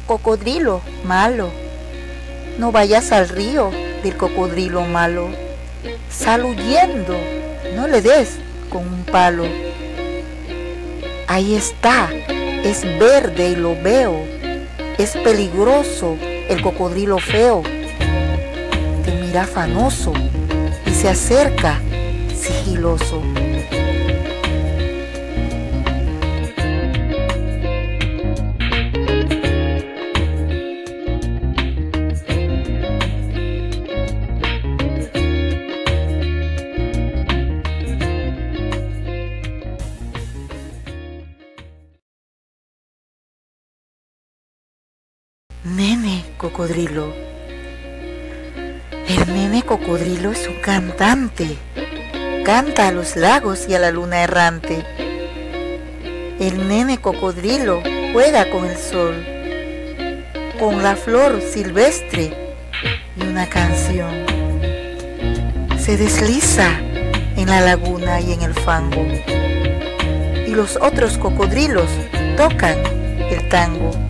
Cocodrilo malo, no vayas al río del cocodrilo malo. Sal huyendo, no le des con un palo. Ahí está, es verde y lo veo. Es peligroso el cocodrilo feo. Te mira afanoso y se acerca sigiloso. Nene cocodrilo. El nene cocodrilo es un cantante. Canta a los lagos y a la luna errante. El nene cocodrilo juega con el sol, con la flor silvestre y una canción. Se desliza en la laguna y en el fango. Y los otros cocodrilos tocan el tango.